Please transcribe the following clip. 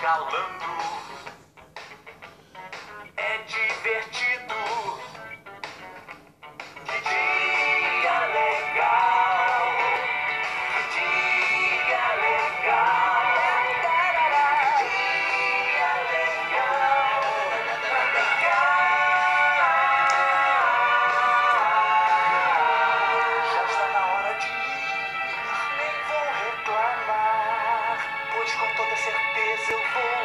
escalando. É divertido. Que dia legal. Que dia legal. Que dia legal pra brincar. Já está na hora de ir, nem vou reclamar, pois com toda certeza eu vou